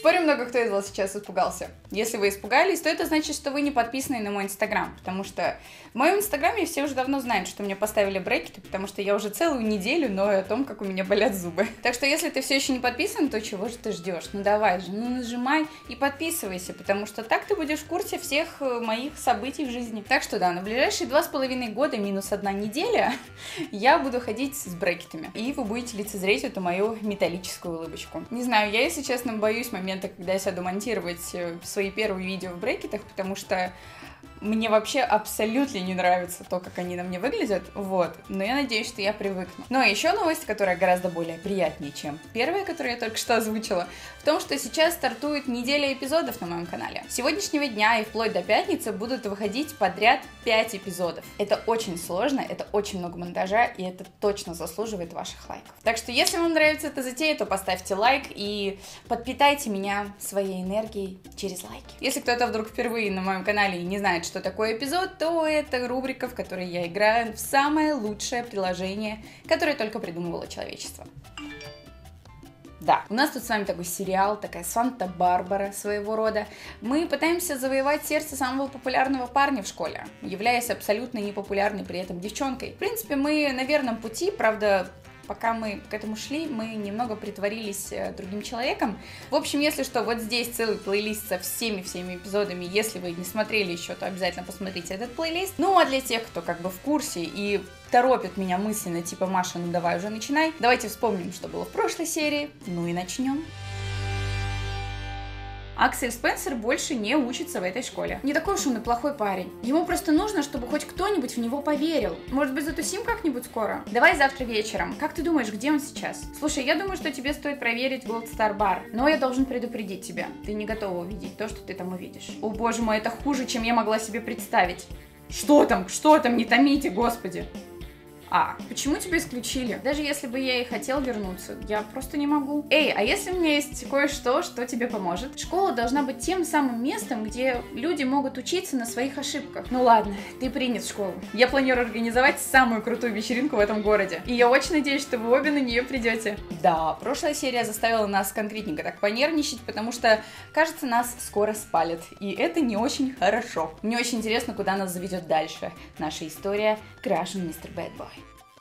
Спорю, много кто из вас сейчас испугался. Если вы испугались, то это значит, что вы не подписаны на мой инстаграм, потому что в моем инстаграме все уже давно знают, что мне поставили брекеты, потому что я уже целую неделю ною о том, как у меня болят зубы. Так что если ты все еще не подписан, то чего же ты ждешь? Ну давай же, ну нажимай и подписывайся, потому что так ты будешь в курсе всех моих событий в жизни. Так что да, на ближайшие 2,5 года минус 1 неделя я буду ходить с брекетами, и вы будете лицезреть эту мою металлическую улыбочку. Не знаю, я, если честно, боюсь момента, когда я сяду монтировать свои первые видео в брекетах, потому что мне вообще абсолютно не нравится то, как они на мне выглядят, вот, но я надеюсь, что я привыкну. Ну, а еще новость, которая гораздо более приятнее, чем первая, которую я только что озвучила, в том, что сейчас стартует неделя эпизодов на моем канале. С сегодняшнего дня и вплоть до пятницы будут выходить подряд 5 эпизодов. Это очень сложно, это очень много монтажа, и это точно заслуживает ваших лайков. Так что, если вам нравится эта затея, то поставьте лайк и подпитайте меня своей энергией через лайки. Если кто-то вдруг впервые на моем канале и не знает, что такое эпизод, то это рубрика, в которой я играю в самое лучшее приложение, которое только придумывало человечество. Да, у нас тут с вами такой сериал, такая Санта-Барбара своего рода. Мы пытаемся завоевать сердце самого популярного парня в школе, являясь абсолютно непопулярной при этом девчонкой. В принципе, мы на верном пути, правда, пока мы к этому шли, мы немного притворились другим человеком. В общем, если что, вот здесь целый плейлист со всеми эпизодами. Если вы не смотрели еще, то обязательно посмотрите этот плейлист. Ну, а для тех, кто как бы в курсе и торопит меня мысленно, типа, Маша, ну давай уже начинай. Давайте вспомним, что было в прошлой серии. Ну и начнем. Аксель Спенсер больше не учится в этой школе. Не такой уж он и плохой парень. Ему просто нужно, чтобы хоть кто-нибудь в него поверил. Может быть, затусим как-нибудь скоро? Давай завтра вечером. Как ты думаешь, где он сейчас? Слушай, я думаю, что тебе стоит проверить Gold Star Bar. Но я должен предупредить тебя. Ты не готова увидеть то, что ты там увидишь. О боже мой, это хуже, чем я могла себе представить. Что там? Что там? Не томите, господи. Почему тебя исключили? Даже если бы я и хотел вернуться, я просто не могу. Эй, а если у меня есть кое-что, что тебе поможет? Школа должна быть тем самым местом, где люди могут учиться на своих ошибках. Ну ладно, ты принят в школу. Я планирую организовать самую крутую вечеринку в этом городе. И я очень надеюсь, что вы обе на нее придете. Да, прошлая серия заставила нас конкретненько так понервничать, потому что, кажется, нас скоро спалят. И это не очень хорошо. Мне очень интересно, куда нас заведет дальше наша история Crash on Mr. Bad Boy.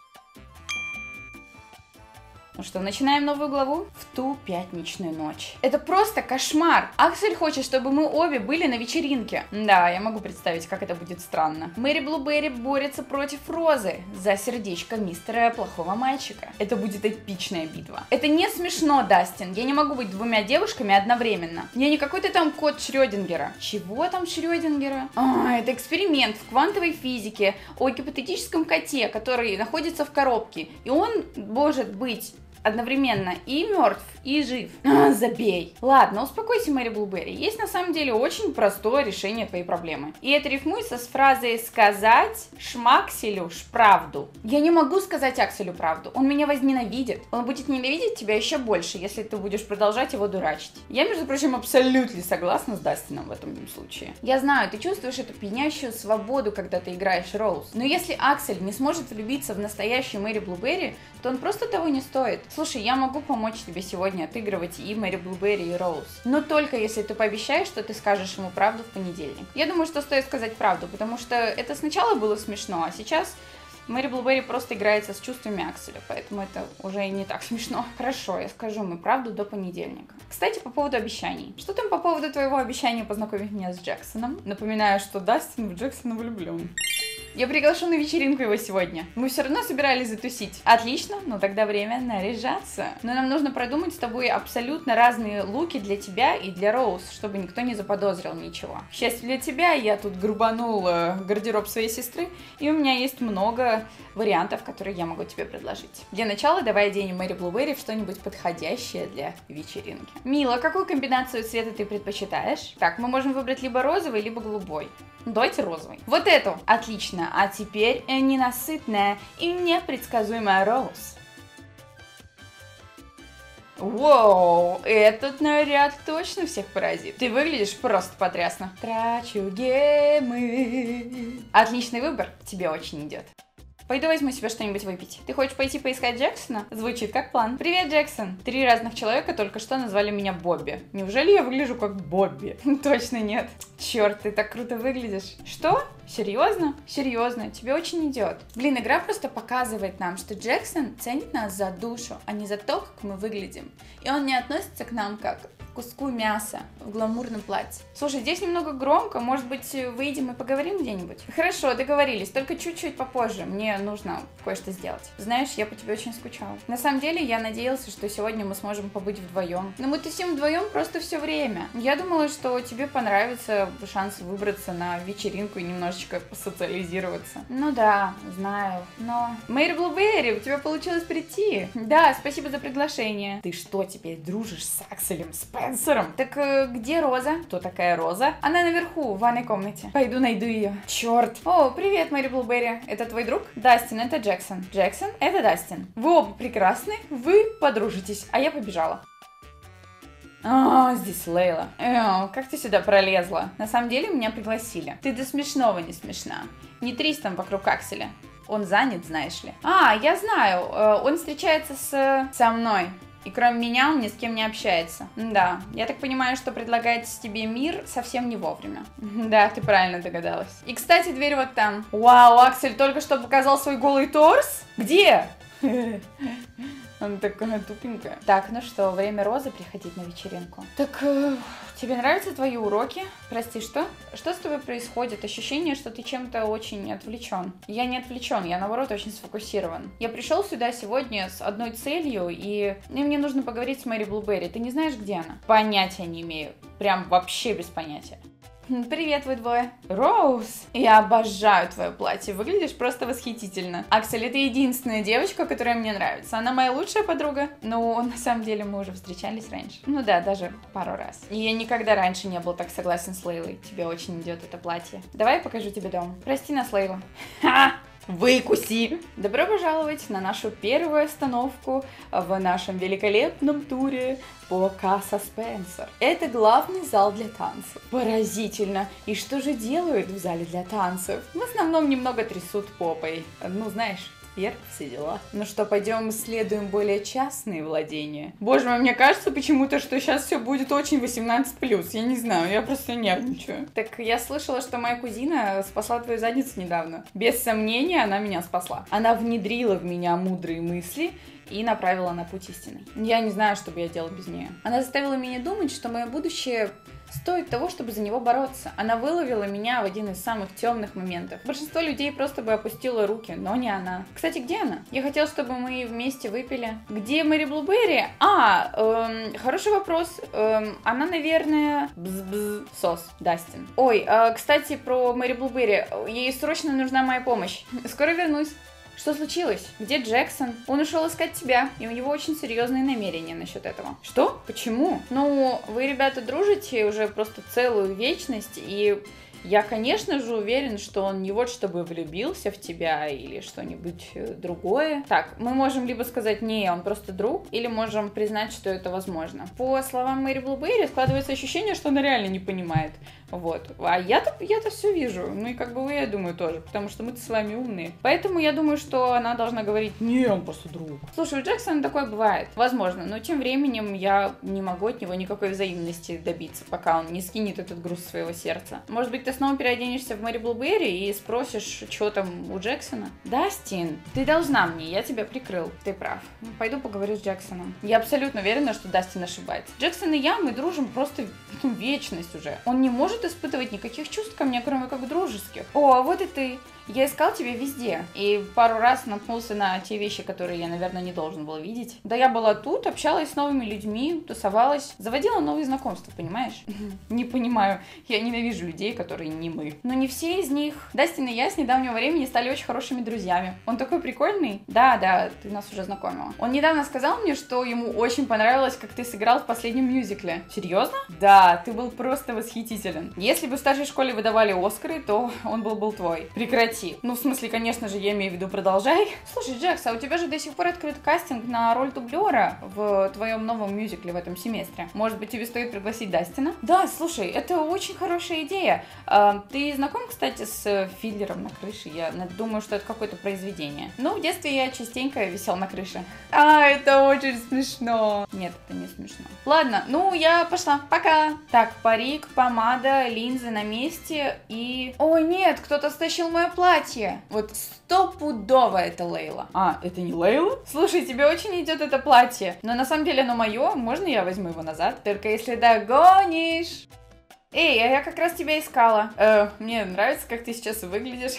Ну что, начинаем новую главу? В ту пятничную ночь. Это просто кошмар. Аксель хочет, чтобы мы обе были на вечеринке. Да, я могу представить, как это будет странно. Мэри Блуберри борется против Розы за сердечко мистера плохого мальчика. Это будет эпичная битва. Это не смешно, Дастин. Я не могу быть двумя девушками одновременно. Я не какой-то там кот Шрёдингера. Чего там Шрёдингера? Это эксперимент в квантовой физике о гипотетическом коте, который находится в коробке. И он может быть одновременно и мертв, и жив. Забей. Ладно, успокойся, Мэри Блуберри. Есть на самом деле очень простое решение твоей проблемы. И это рифмуется с фразой «сказать Шмакселю правду». Я не могу сказать Акселю правду. Он меня возненавидит. Он будет ненавидеть тебя еще больше, если ты будешь продолжать его дурачить. Я, между прочим, абсолютно согласна с Дастином в этом случае. Я знаю, ты чувствуешь эту пьянящую свободу, когда ты играешь Роуз. Но если Аксель не сможет влюбиться в настоящую Мэри Блуберри, то он просто того не стоит. Слушай, я могу помочь тебе сегодня отыгрывать и Мэри Блуберри, и Роуз. Но только если ты пообещаешь, что ты скажешь ему правду в понедельник. Я думаю, что стоит сказать правду, потому что это сначала было смешно, а сейчас Мэри Блуберри просто играется с чувствами Акселя, поэтому это уже не так смешно. Хорошо, я скажу ему правду до понедельника. Кстати, по поводу обещаний. Что там по поводу твоего обещания познакомить меня с Джексоном? Напоминаю, что Дастин в Джексона влюблен. Я приглашу на вечеринку его сегодня. Мы все равно собирались затусить. Отлично, ну тогда время наряжаться. Но нам нужно продумать с тобой абсолютно разные луки для тебя и для Роуз, чтобы никто не заподозрил ничего. К счастью для тебя, я тут грубанула гардероб своей сестры, и у меня есть много вариантов, которые я могу тебе предложить. Для начала давай оденем Мэри Блуберри в что-нибудь подходящее для вечеринки. Мила, какую комбинацию цвета ты предпочитаешь? Так, мы можем выбрать либо розовый, либо голубой. Давайте розовый. Вот эту. Отлично. А теперь ненасытная и непредсказуемая Роуз. Воу, этот наряд точно всех поразит. Ты выглядишь просто потрясно. Трачу гемы. Отличный выбор. Тебе очень идет. Пойду возьму себе что-нибудь выпить. Ты хочешь пойти поискать Джексона? Звучит как план. Привет, Джексон. 3 разных человека только что назвали меня Бобби. Неужели я выгляжу как Бобби? Точно нет. Черт, ты так круто выглядишь. Что? Серьезно? Серьезно, тебе очень идет. Блин, игра просто показывает нам, что Джексон ценит нас за душу, а не за то, как мы выглядим. И он не относится к нам как к куску мяса в гламурном платье. Слушай, здесь немного громко, может быть, выйдем и поговорим где-нибудь? Хорошо, договорились, только чуть-чуть попозже. Мне нужно кое-что сделать. Знаешь, я по тебе очень скучала. На самом деле, я надеялся, что сегодня мы сможем побыть вдвоем. Но мы тусим вдвоем просто все время. Я думала, что тебе понравится шанс выбраться на вечеринку и немножечко посоциализироваться. Ну да, знаю, но... Мэри Блуберри, у тебя получилось прийти. Да, спасибо за приглашение. Ты что, теперь дружишь с Акселем Спенсером? Так где Роза? Кто такая Роза? Она наверху, в ванной комнате. Пойду найду ее. Черт. О, привет, Мэри Блуберри. Это твой друг? Дастин, это Джексон. Джексон, это Дастин. Вы оба прекрасны, вы подружитесь. А я побежала. А, здесь Лейла. Как ты сюда пролезла? На самом деле меня пригласили. Ты до смешного не смешна. Не трись там вокруг Акселя. Он занят, знаешь ли. А, я знаю. Он встречается со мной. И кроме меня он ни с кем не общается. Да, я так понимаю, что предлагает тебе мир совсем не вовремя. Да, ты правильно догадалась. И, кстати, дверь вот там. Вау, Аксель только что показал свой голый торс? Где? Она такая тупенькая. Так, ну что, время Розы приходить на вечеринку. Так, тебе нравятся твои уроки? Прости, что? Что с тобой происходит? Ощущение, что ты чем-то очень отвлечен. Я не отвлечен, я наоборот очень сфокусирован. Я пришел сюда сегодня с одной целью, и мне нужно поговорить с Мэри Блуберри. Ты не знаешь, где она? Понятия не имею. Прям вообще без понятия. Привет, вы двое. Роуз, я обожаю твое платье, выглядишь просто восхитительно. Аксель, это единственная девочка, которая мне нравится. Она моя лучшая подруга. Но на самом деле мы уже встречались раньше. Ну да, даже пару раз. И я никогда раньше не был так согласен с Лейлой. Тебе очень идет это платье. Давай я покажу тебе дом. Прости нас, Лейла. Ха! Выкуси! Добро пожаловать на нашу первую остановку в нашем великолепном туре по Касса Спенсер. Это главный зал для танцев. Поразительно! И что же делают в зале для танцев? В основном немного трясут попой. Ну, знаешь... Вверх, все дела. Ну что, пойдем исследуем более частные владения. Боже мой, мне кажется почему-то, что сейчас все будет очень 18+. Я не знаю, я просто нервничаю. Так, я слышала, что моя кузина спасла твою задницу недавно. Без сомнения, она меня спасла. Она внедрила в меня мудрые мысли и направила на путь истины. Я не знаю, что бы я делала без нее. Она заставила меня думать, что мое будущее стоит того, чтобы за него бороться. Она выловила меня в один из самых темных моментов. Большинство людей просто бы опустило руки, но не она. Кстати, где она? Я хотела, чтобы мы вместе выпили. Где Мэри Блуберри? Хороший вопрос. Она, наверное... Сос, Дастин. Ой, кстати, про Мэри Блуберри. Ей срочно нужна моя помощь. Скоро вернусь. Что случилось? Где Джексон? Он ушел искать тебя, и у него очень серьезные намерения насчет этого. Что? Почему? Ну, вы, ребята, дружите уже просто целую вечность, и я, конечно же, уверен, что он не вот чтобы влюбился в тебя или что-нибудь другое. Так, мы можем либо сказать, не, он просто друг, или можем признать, что это возможно. По словам Мэри Блуберри, складывается ощущение, что она реально не понимает. Вот. А я-то все вижу. Ну и как бы вы, я думаю, тоже. Потому что мы-то с вами умные. Поэтому я думаю, что она должна говорить, не, он просто друг. Слушай, у Джексона такое бывает. Возможно. Но тем временем я не могу от него никакой взаимности добиться, пока он не скинет этот груз своего сердца. Может быть, ты снова переоденешься в Мэри Блуберри и спросишь, что там у Джексона? Дастин, ты должна мне, я тебя прикрыл. Ты прав. Пойду поговорю с Джексоном. Я абсолютно уверена, что Дастин ошибается. Джексон и я, мы дружим просто вечность уже. Он не может испытывать никаких чувств ко мне, кроме как дружеских. О, а вот и ты. Я искал тебя везде. И пару раз наткнулся на те вещи, которые я, наверное, не должен был видеть. Да я была тут, общалась с новыми людьми, тусовалась, заводила новые знакомства, понимаешь? Не понимаю. Я ненавижу людей, которые не мы. Но не все из них. Дастин и я с недавнего времени стали очень хорошими друзьями. Он такой прикольный. Да, ты нас уже знакомила. Он недавно сказал мне, что ему очень понравилось, как ты сыграл в последнем мюзикле. Серьезно? Да, ты был просто восхитителен. Если бы в старшей школе выдавали Оскары, то он был твой. Прекрати. прекрати. Ну, в смысле, конечно же, я имею в виду продолжай. Слушай, Джекс, а у тебя же до сих пор открыт кастинг на роль дублера в твоем новом мюзикле в этом семестре. Может быть, тебе стоит пригласить Дастина? Да, слушай, это очень хорошая идея. Ты знаком, кстати, с Фидлером на крыше? Я думаю, что это какое-то произведение. Ну, в детстве я частенько висел на крыше. Это очень смешно. Нет, это не смешно. Ладно, ну, я пошла. Пока. Так, парик, помада, линзы на месте и... Ой, нет, кто-то стащил мое платье. Вот стопудово это Лейла. Это не Лейла? Слушай, тебе очень идет это платье. Но на самом деле оно мое. Можно я возьму его назад? Только если догонишь. Эй, а я как раз тебя искала. Мне нравится, как ты сейчас выглядишь.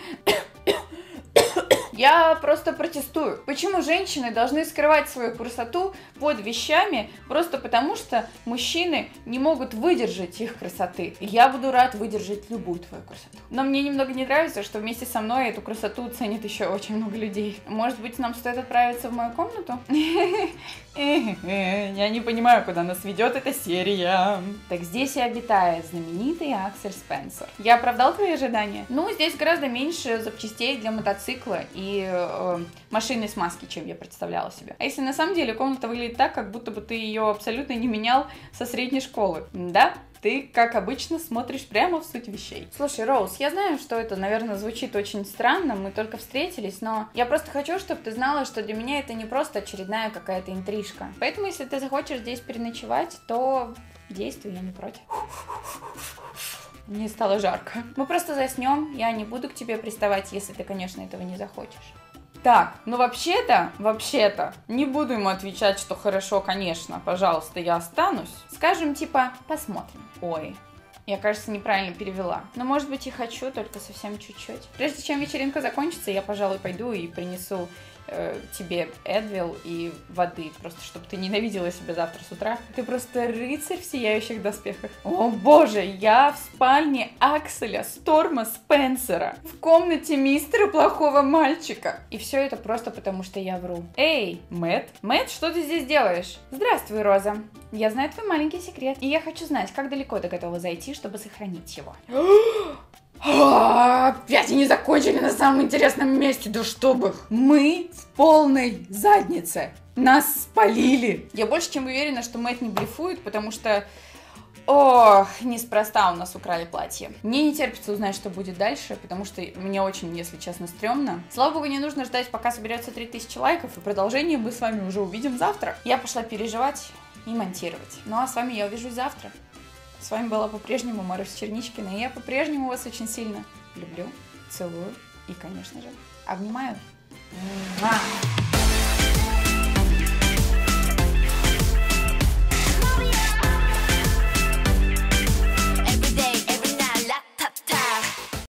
Я просто протестую. Почему женщины должны скрывать свою красоту под вещами, просто потому что мужчины не могут выдержать их красоты? Я буду рад выдержать любую твою красоту. Но мне немного не нравится, что вместе со мной эту красоту ценит еще очень много людей. Может быть, нам стоит отправиться в мою комнату? Я не понимаю, куда нас ведет эта серия. Так здесь и обитает знаменитый Аксель Спенсер. Я оправдал твои ожидания? Ну, здесь гораздо меньше запчастей для мотоцикла и машинной смазки, чем я представляла себе. А если на самом деле комната выглядит так, как будто бы ты ее абсолютно не менял со средней школы? Да? Ты, как обычно, смотришь прямо в суть вещей. Слушай, Роуз, я знаю, что это, наверное, звучит очень странно, мы только встретились, но я просто хочу, чтобы ты знала, что для меня это не просто очередная какая-то интрижка. Поэтому, если ты захочешь здесь переночевать, то действуй, я не против. Мне стало жарко. Мы просто заснем, я не буду к тебе приставать, если ты, конечно, этого не захочешь. Так, ну вообще-то, не буду ему отвечать, что хорошо, конечно, пожалуйста, я останусь. Скажем, типа, посмотрим. Ой, я, кажется, неправильно перевела. Но, может быть, и хочу, только совсем чуть-чуть. Прежде чем вечеринка закончится, я, пожалуй, пойду и принесу тебе Эдвил и воды, просто чтобы ты ненавидела себя завтра с утра. Ты просто рыцарь в сияющих доспехах. О боже, я в спальне Акселя Сторма Спенсера, в комнате мистера плохого мальчика. И все это просто потому, что я вру. Эй, Мэтт? Мэтт, что ты здесь делаешь? Здравствуй, Роза. Я знаю твой маленький секрет, и я хочу знать, как далеко ты готова зайти, чтобы сохранить его. Опять они закончили на самом интересном месте, да чтобы их. Мы в полной заднице. Нас спалили. Я больше чем уверена, что Мэтт не блефует, потому что... Ох, неспроста у нас украли платье. Мне не терпится узнать, что будет дальше, потому что мне очень, если честно, стрёмно. Слава богу, не нужно ждать, пока соберется 3000 лайков, и продолжение мы с вами уже увидим завтра. Я пошла переживать и монтировать. Ну а с вами я увижусь завтра. С вами была по-прежнему Маруся Черничкина, и я по-прежнему вас очень сильно люблю, целую и, конечно же, обнимаю.